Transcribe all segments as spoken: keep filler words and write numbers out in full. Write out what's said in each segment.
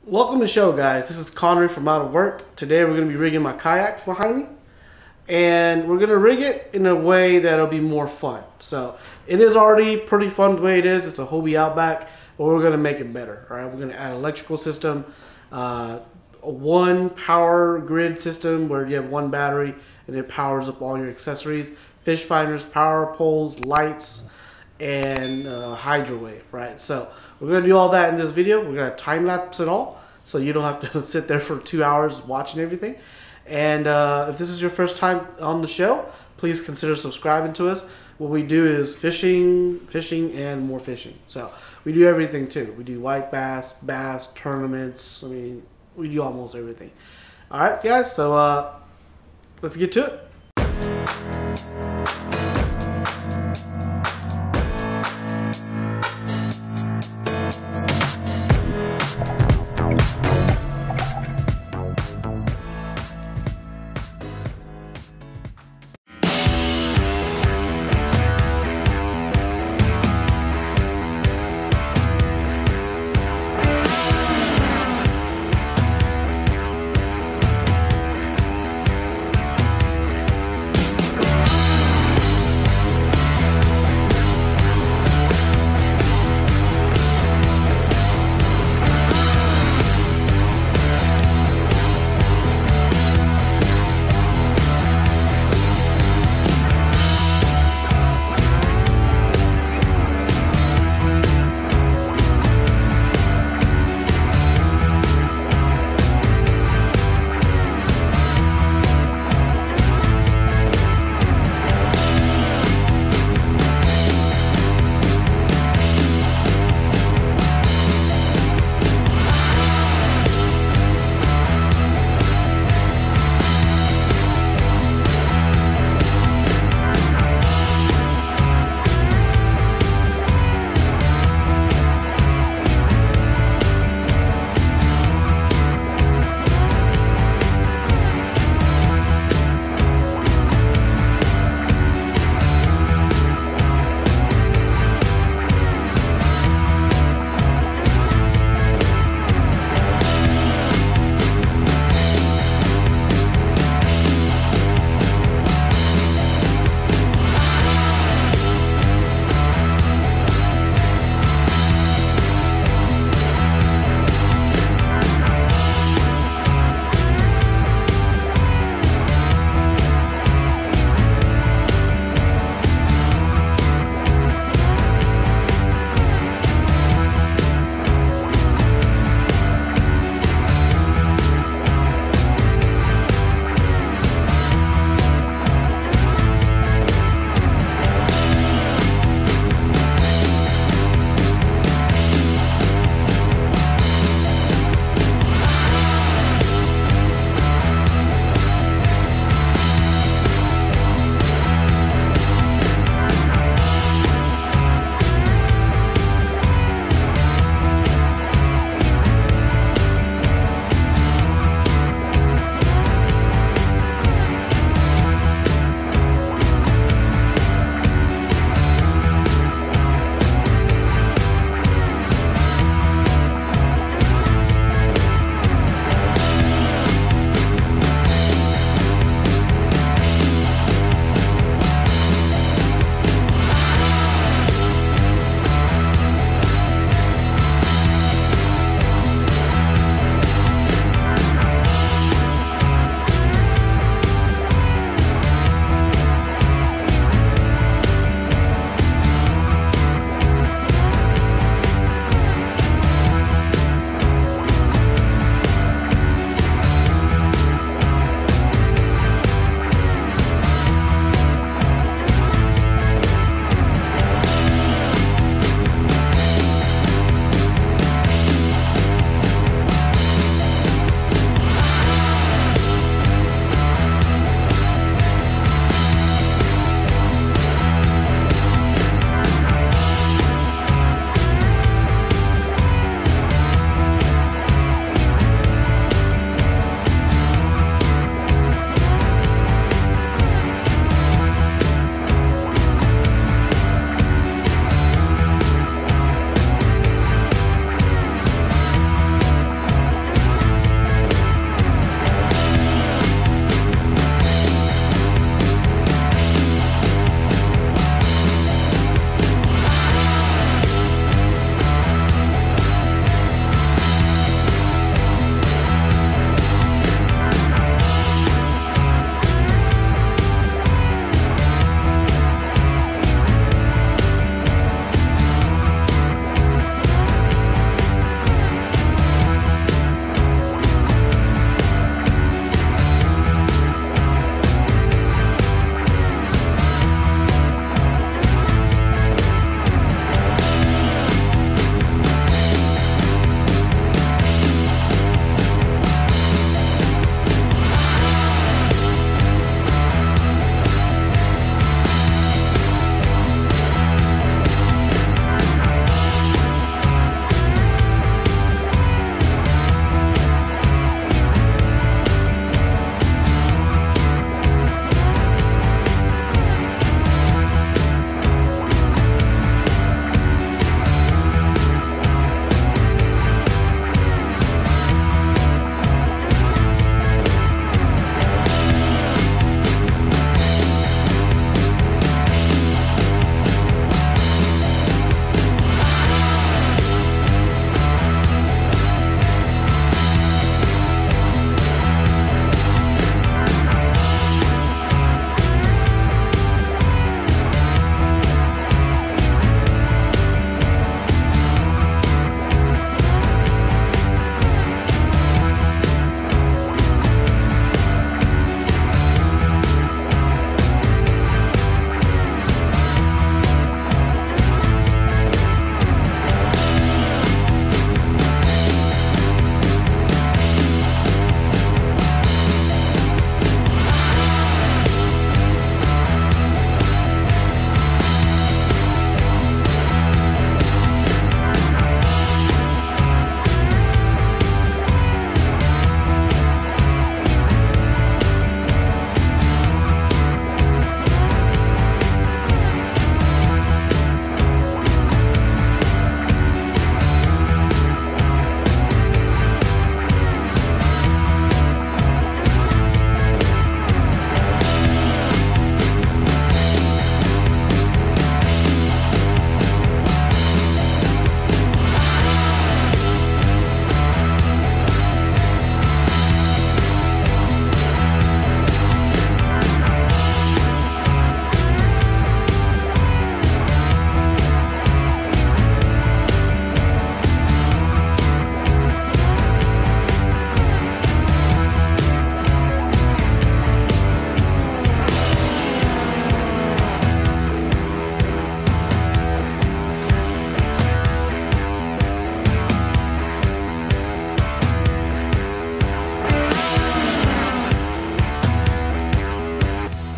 Welcome to the show, guys. This is Connery from Out of Work. Today we're going to be rigging my kayak behind me, and we're going to rig it in a way that'll be more fun. So it is already pretty fun the way it is. It's a Hobie Outback, but we're going to make it better. All right, we're going to add an electrical system, uh, a one power grid system where you have one battery and it powers up all your accessories, fish finders, power poles, lights, and uh, hydro wave. Right, so we're going to do all that in this video. We're going to time lapse it all, so you don't have to sit there for two hours watching everything. And uh, if this is your first time on the show, please consider subscribing to us. What we do is fishing, fishing, and more fishing. So we do everything too. We do white bass, bass, tournaments. I mean, we do almost everything. All right, guys, so uh, let's get to it.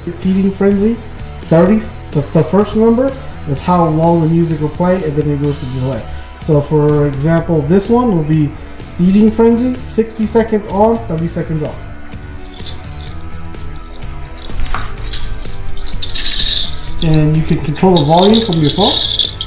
feeding frenzy, thirty, the, the first number is how long the music will play, and then it goes to delay. So for example, this one will be feeding frenzy, sixty seconds on, thirty seconds off. And you can control the volume from your phone.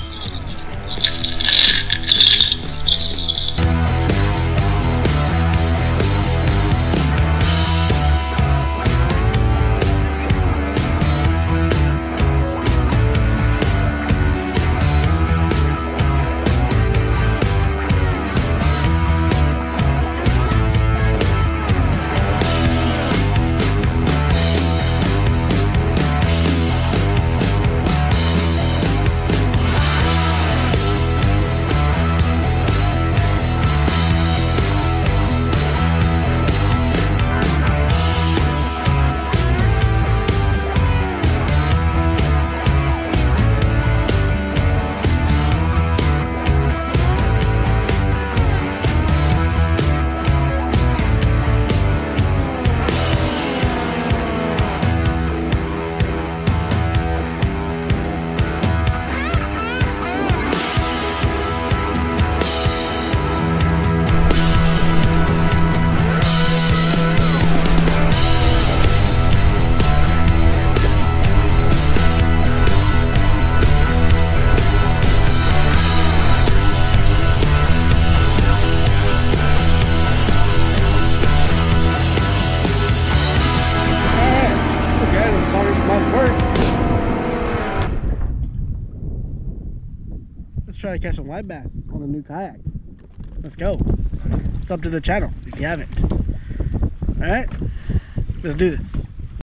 Let's try to catch some live bass on the new kayak. Let's go. Sub to the channel if you haven't. Alright, let's do this.